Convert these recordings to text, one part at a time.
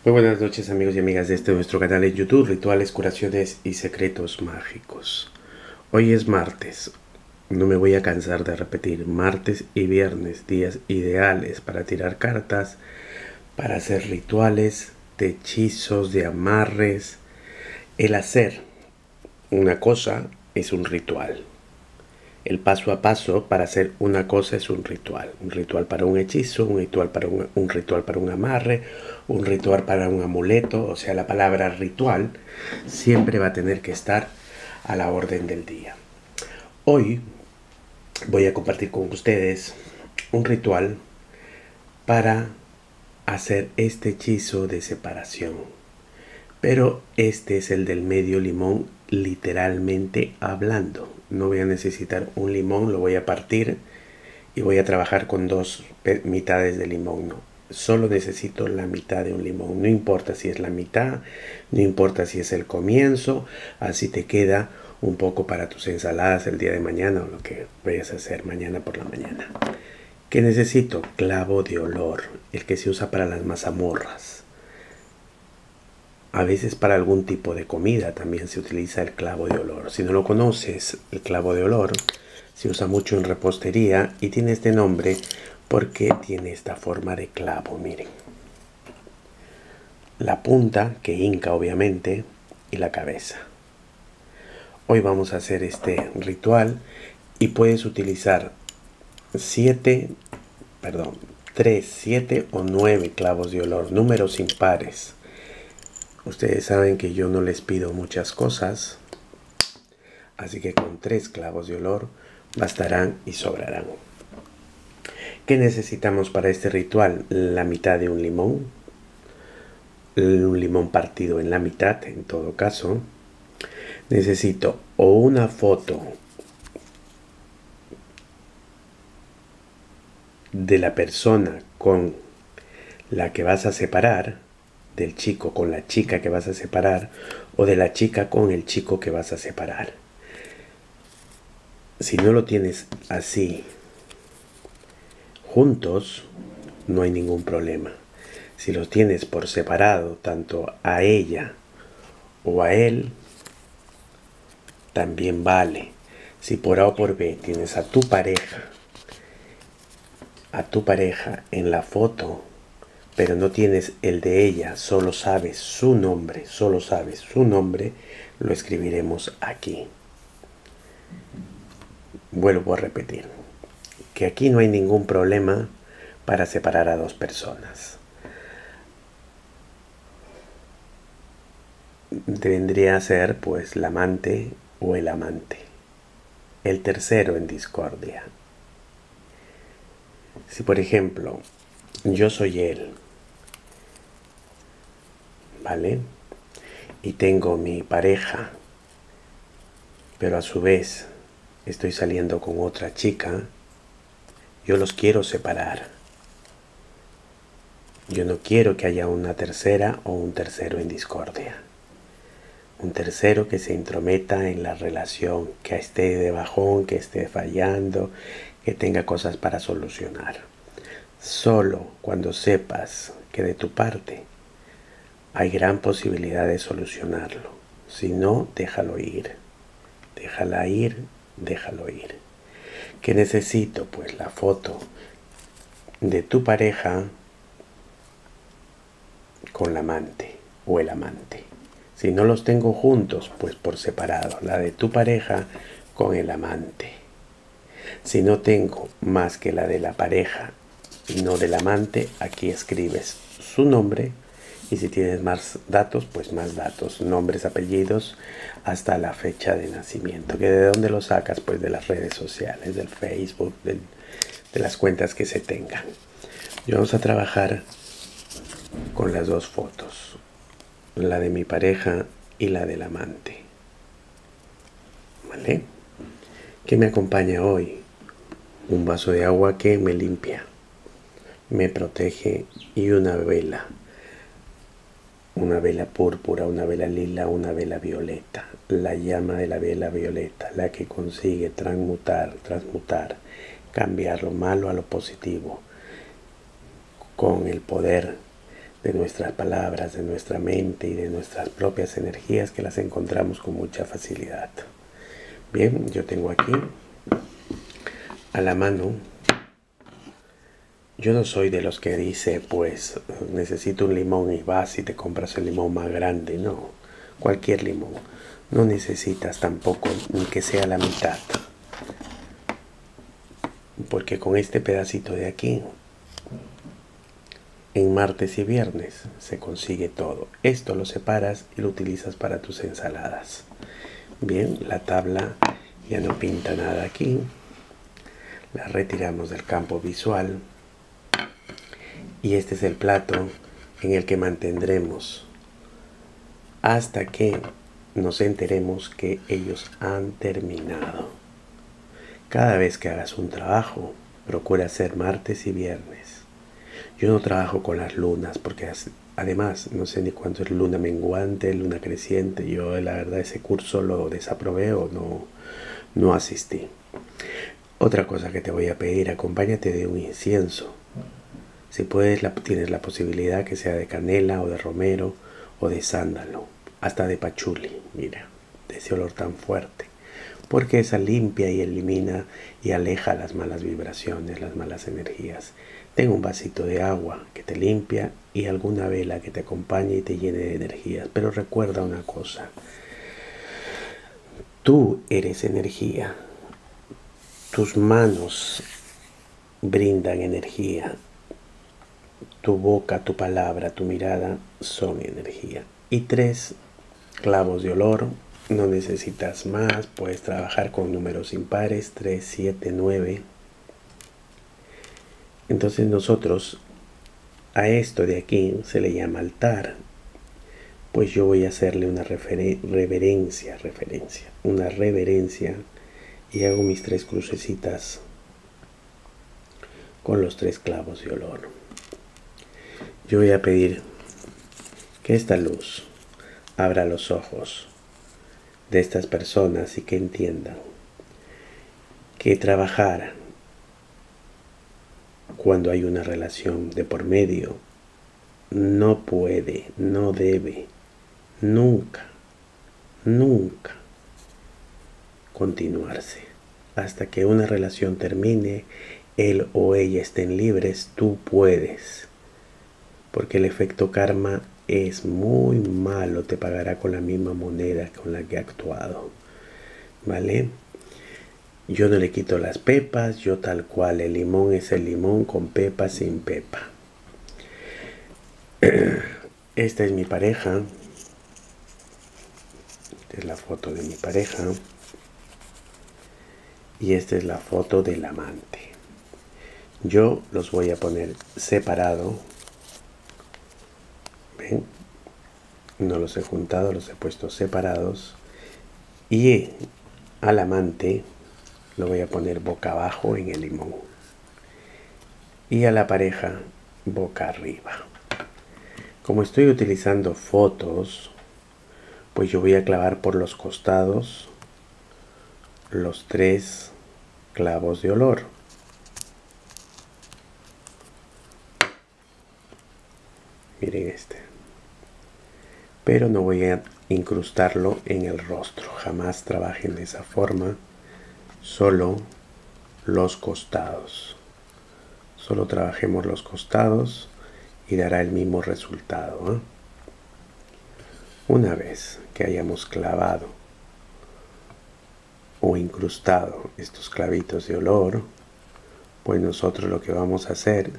Muy buenas noches amigos y amigas de nuestro canal en YouTube, Rituales, Curaciones y Secretos Mágicos. Hoy es martes, no me voy a cansar de repetir, martes y viernes, días ideales para tirar cartas, para hacer rituales de hechizos, de amarres. El hacer una cosa es un ritual. El paso a paso para hacer una cosa es un ritual para un hechizo, un ritual para un amarre, un ritual para un amuleto. O sea, la palabra ritual siempre va a tener que estar a la orden del día. Hoy voy a compartir con ustedes un ritual para hacer este hechizo de separación. Pero este es el del medio limón, literalmente hablando. No voy a necesitar un limón, lo voy a partir y voy a trabajar con dos mitades de limón. No, solo necesito la mitad de un limón. No importa si es la mitad, no importa si es el comienzo. Así te queda un poco para tus ensaladas el día de mañana o lo que vayas a hacer mañana por la mañana. ¿Qué necesito? Clavo de olor, el que se usa para las mazamorras. A veces para algún tipo de comida también se utiliza el clavo de olor. Si no lo conoces, el clavo de olor se usa mucho en repostería y tiene este nombre porque tiene esta forma de clavo, miren. La punta, que hinca obviamente, y la cabeza. Hoy vamos a hacer este ritual y puedes utilizar 3, 7 o 9 clavos de olor, números impares. Ustedes saben que yo no les pido muchas cosas, así que con 3 clavos de olor bastarán y sobrarán. ¿Qué necesitamos para este ritual? La mitad de un limón partido en la mitad, en todo caso. Necesito o una foto de la persona con la que vas a separar, del chico con la chica que vas a separar, o de la chica con el chico que vas a separar. Si no lo tienes así juntos, no hay ningún problema. Si los tienes por separado, tanto a ella o a él, también vale. Si por A o por B tienes a tu pareja en la foto, pero no tienes el de ella, solo sabes su nombre, lo escribiremos aquí. Vuelvo a repetir, que aquí no hay ningún problema para separar a dos personas. Vendría a ser pues la amante o el amante, el tercero en discordia. Si por ejemplo yo soy él, ¿vale? Y tengo mi pareja, pero a su vez estoy saliendo con otra chica, yo los quiero separar. Yo no quiero que haya una tercera o un tercero en discordia. Un tercero que se intrometa en la relación, que esté de bajón, que esté fallando, que tenga cosas para solucionar. Solo cuando sepas que de tu parte hay gran posibilidad de solucionarlo. Si no, déjalo ir. Déjala ir, déjalo ir. ¿Qué necesito? Pues la foto de tu pareja con la amante o el amante. Si no los tengo juntos, pues por separado. La de tu pareja con el amante. Si no tengo más que la de la pareja y no del amante, aquí escribes su nombre. Y si tienes más datos, pues más datos, nombres, apellidos, hasta la fecha de nacimiento. ¿Que de dónde lo sacas? Pues de las redes sociales, del Facebook, de las cuentas que se tengan. Y vamos a trabajar con las dos fotos, la de mi pareja y la del amante. ¿Vale? ¿Qué me acompaña hoy? Un vaso de agua que me limpia, me protege y una vela. Una vela púrpura, una vela lila, una vela violeta. La llama de la vela violeta, la que consigue transmutar, cambiar lo malo a lo positivo, con el poder de nuestras palabras, de nuestra mente y de nuestras propias energías, que las encontramos con mucha facilidad. Bien, yo tengo aquí a la mano. Yo no soy de los que dice, pues, necesito un limón y vas y te compras el limón más grande. No, cualquier limón. No necesitas tampoco ni que sea la mitad. Porque con este pedacito de aquí, en martes y viernes, se consigue todo. Esto lo separas y lo utilizas para tus ensaladas. Bien, la tabla ya no pinta nada aquí. La retiramos del campo visual. Y este es el plato en el que mantendremos hasta que nos enteremos que ellos han terminado. Cada vez que hagas un trabajo, procura hacer martes y viernes. Yo no trabajo con las lunas porque además no sé ni cuánto es luna menguante, luna creciente. Yo la verdad ese curso lo desaprobé o no asistí. Otra cosa que te voy a pedir, acompáñate de un incienso. Si puedes, tienes la posibilidad que sea de canela o de romero o de sándalo, hasta de pachuli, mira, de ese olor tan fuerte, porque esa limpia y elimina y aleja las malas vibraciones, las malas energías. Ten un vasito de agua que te limpia y alguna vela que te acompañe y te llene de energías. Pero recuerda una cosa, tú eres energía, tus manos brindan energía. Tu boca, tu palabra, tu mirada son energía. Y 3 clavos de olor. No necesitas más. Puedes trabajar con números impares. 3, 7, 9. Entonces nosotros a esto de aquí se le llama altar. Pues yo voy a hacerle una reverencia. Una reverencia. Y hago mis 3 crucecitas con los 3 clavos de olor. Yo voy a pedir que esta luz abra los ojos de estas personas y que entiendan que trabajar cuando hay una relación de por medio no puede, no debe, nunca continuarse. Hasta que una relación termine, él o ella estén libres, tú puedes. Porque el efecto karma es muy malo, te pagará con la misma moneda con la que ha actuado, ¿vale? Yo no le quito las pepas, yo tal cual, el limón es el limón, con pepa, sin pepa. Esta es mi pareja, esta es la foto de mi pareja, y esta es la foto del amante. Yo los voy a poner separado. ¿Ven? No los he juntado, los he puesto separados. Y al amante lo voy a poner boca abajo en el limón. Y a la pareja boca arriba. Como estoy utilizando fotos, pues yo voy a clavar por los costados los 3 clavos de olor. Miren este. Pero no voy a incrustarlo en el rostro. Jamás trabajen de esa forma. Solo los costados. Solo trabajemos los costados y dará el mismo resultado, ¿eh? Una vez que hayamos clavado o incrustado estos clavitos de olor, pues nosotros lo que vamos a hacer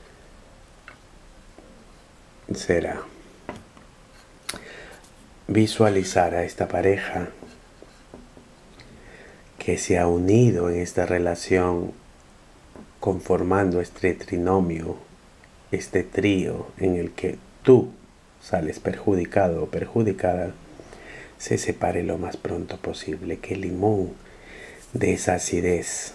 será visualizar a esta pareja que se ha unido en esta relación conformando este trinomio, este trío en el que tú sales perjudicado o perjudicada, se separe lo más pronto posible, que el limón de esa acidez,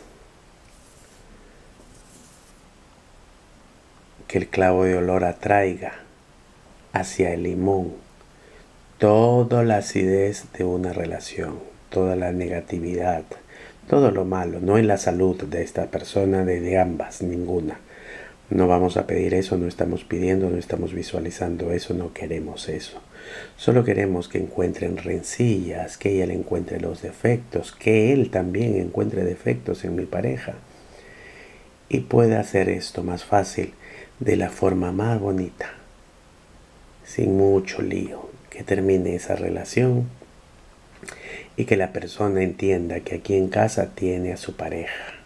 que el clavo de olor atraiga hacia el limón toda la acidez de una relación, toda la negatividad, todo lo malo, no en la salud de esta persona, de ambas, ninguna, No vamos a pedir eso, no estamos pidiendo, no estamos visualizando eso, no queremos eso. Solo queremos que encuentren rencillas, que ella le encuentre los defectos, que él también encuentre defectos en mi pareja. Y pueda hacer esto más fácil, de la forma más bonita, sin mucho lío, que termine esa relación y que la persona entienda que aquí en casa tiene a su pareja.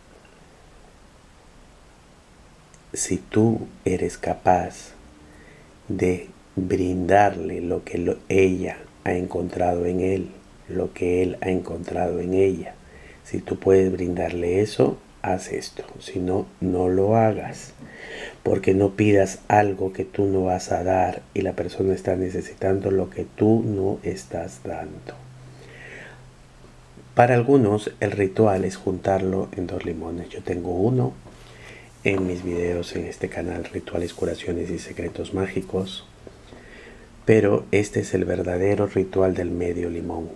Si tú eres capaz de brindarle lo que ella ha encontrado en él, lo que él ha encontrado en ella, si tú puedes brindarle eso, haz esto. Si no, no lo hagas. Porque no pidas algo que tú no vas a dar y la persona está necesitando lo que tú no estás dando. Para algunos el ritual es juntarlo en 2 limones. Yo tengo uno en mis videos en este canal, Rituales, Curaciones y Secretos Mágicos. Pero este es el verdadero ritual del medio limón.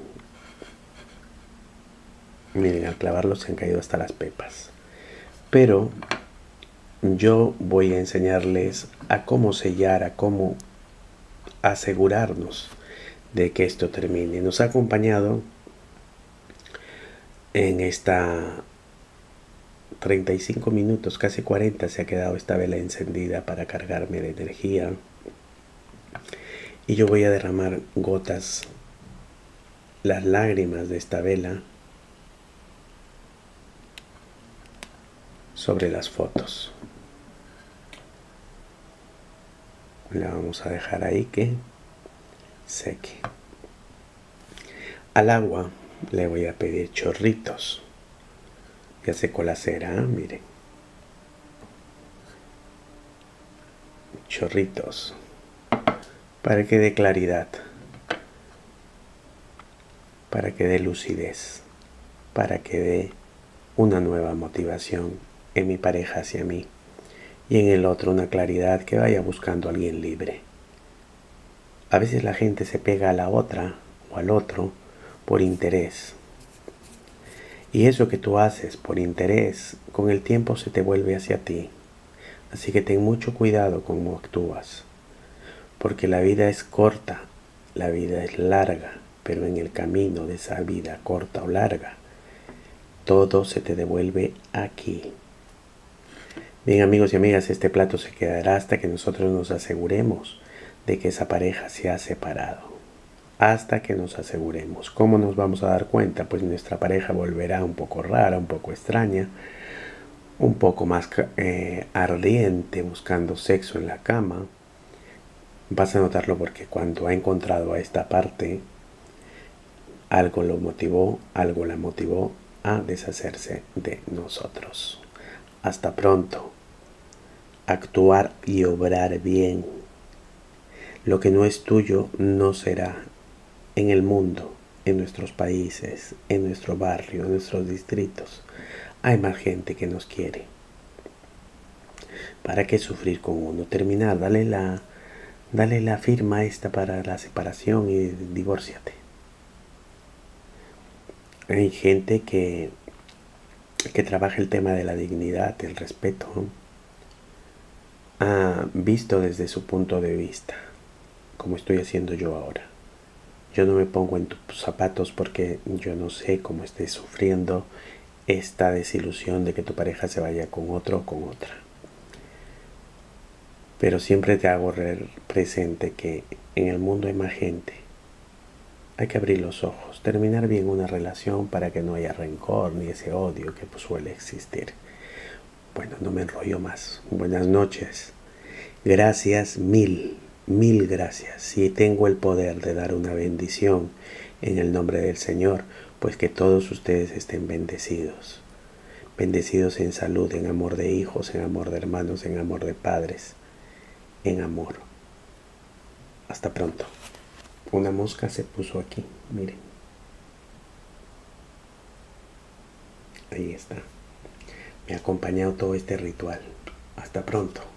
Miren, al clavarlo se han caído hasta las pepas. Pero yo voy a enseñarles a cómo sellar, a cómo asegurarnos de que esto termine. Nos ha acompañado en esta 35 minutos, casi 40, se ha quedado esta vela encendida para cargarme de energía. Y yo voy a derramar gotas, las lágrimas de esta vela, sobre las fotos. La vamos a dejar ahí que seque. Al agua le voy a pedir chorritos. Ya secó la cera, miren. Chorritos. Para que dé claridad. Para que dé lucidez. Para que dé una nueva motivación en mi pareja hacia mí. Y en el otro una claridad, que vaya buscando a alguien libre. A veces la gente se pega a la otra o al otro por interés. Y eso que tú haces por interés, con el tiempo se te vuelve hacia ti. Así que ten mucho cuidado con cómo actúas. Porque la vida es corta, la vida es larga, pero en el camino de esa vida corta o larga, todo se te devuelve aquí. Bien, amigos y amigas, este plato se quedará hasta que nosotros nos aseguremos de que esa pareja se ha separado. Hasta que nos aseguremos. ¿Cómo nos vamos a dar cuenta? Pues nuestra pareja volverá un poco rara, un poco extraña, un poco más ardiente, buscando sexo en la cama. Vas a notarlo porque cuando ha encontrado a esta parte, algo lo motivó, algo la motivó a deshacerse de nosotros. Hasta pronto. Actuar y obrar bien. Lo que no es tuyo no será. En el mundo, en nuestros países, en nuestro barrio, en nuestros distritos, hay más gente que nos quiere. ¿Para qué sufrir con uno? Terminar, dale la firma esta para la separación y divórciate. Hay gente que trabaja el tema de la dignidad, el respeto, ha visto desde su punto de vista, como estoy haciendo yo ahora. Yo no me pongo en tus zapatos porque yo no sé cómo estés sufriendo esta desilusión de que tu pareja se vaya con otro o con otra. Pero siempre te hago presente que en el mundo hay más gente. Hay que abrir los ojos, terminar bien una relación para que no haya rencor ni ese odio que suele existir. Bueno, no me enrollo más. Buenas noches. Gracias, mil gracias. Si tengo el poder de dar una bendición en el nombre del Señor, pues que todos ustedes estén bendecidos. Bendecidos en salud, en amor de hijos, en amor de hermanos, en amor de padres, en amor. Hasta pronto. Una mosca se puso aquí, miren. Ahí está. Me ha acompañado todo este ritual. Hasta pronto.